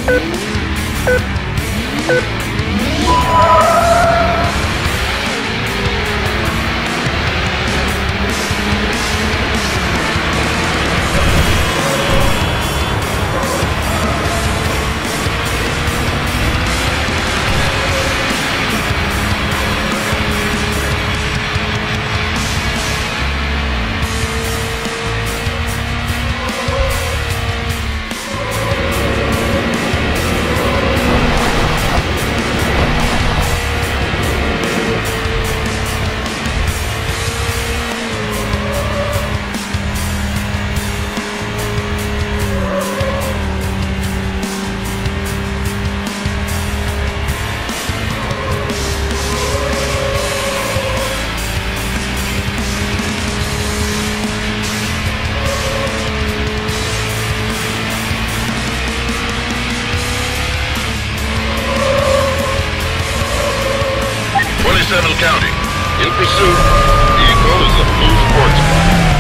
County. In pursuit, vehicle is a blue sports car.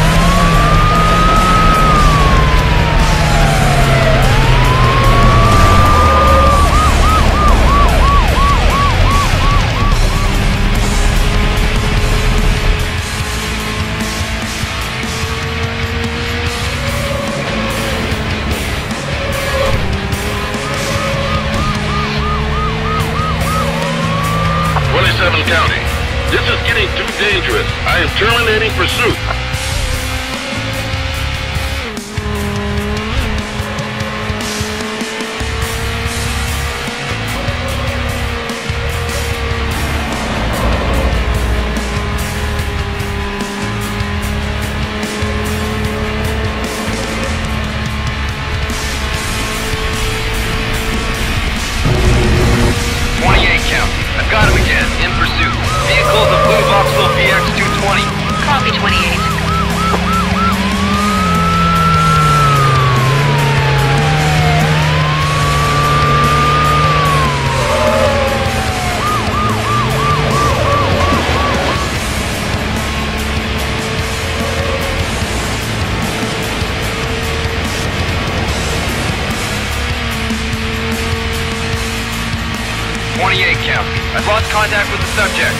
27 County. This is getting too dangerous. I am terminating pursuit. Got him again, in pursuit. Vehicles of blue Vauxhall VX220. Copy 28. Count. I've lost contact with the subject.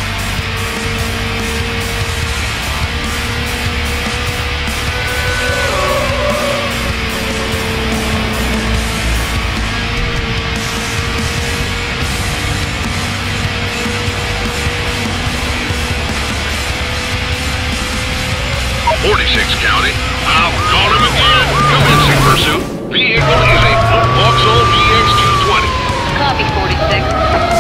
County. I've got him again. Commencing pursuit. Vehicle is a blue Vauxhall VX220. Copy 46.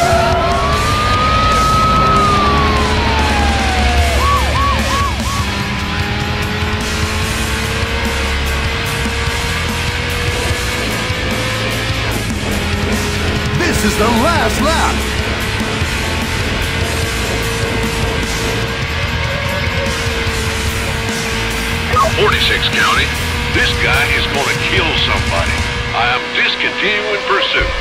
This is the last lap! County. This guy is gonna kill somebody. I am discontinuing pursuit.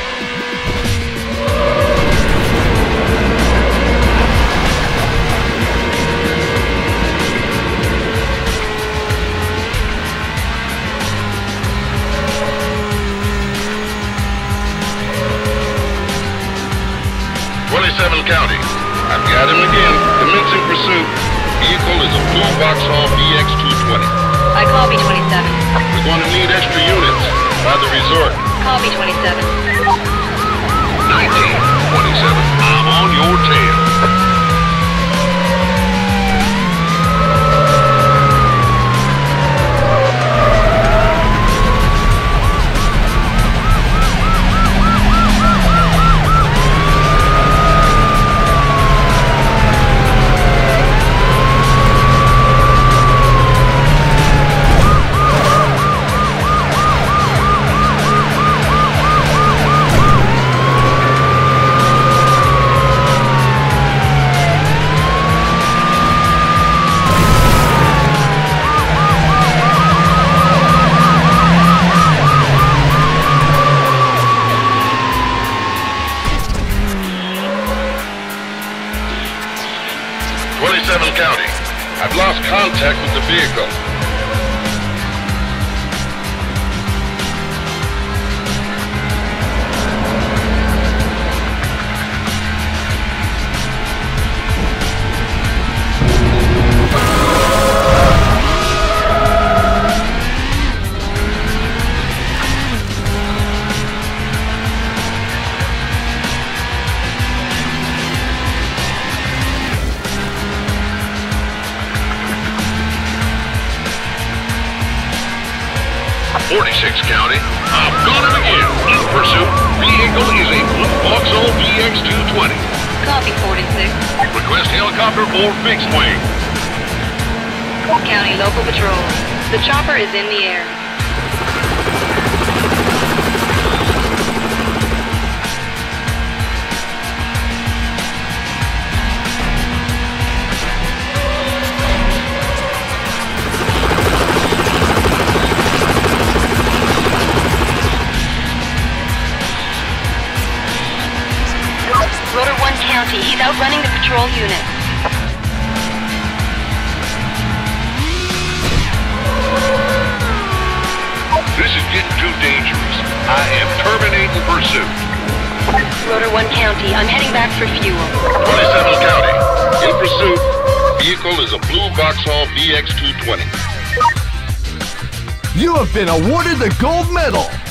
County. I've got him again. Commencing pursuit. Vehicle is a blue Vauxhall VX220. I copy 27. We're going to need extra units by the resort. Copy 27. 1927. I'm on your tail. County. I've lost contact with the vehicle. County. I've got him again. In pursuit. Vehicle is a Blue Vauxhall VX220. Copy 46. Request helicopter for fixed wing. County local patrol. The chopper is in the air. Rotor 1 County, he's outrunning the patrol unit. This is getting too dangerous. I am terminating pursuit. Rotor 1 County, I'm heading back for fuel. 27 County. In pursuit. Vehicle is a Blue Vauxhall VX220. You have been awarded the gold medal.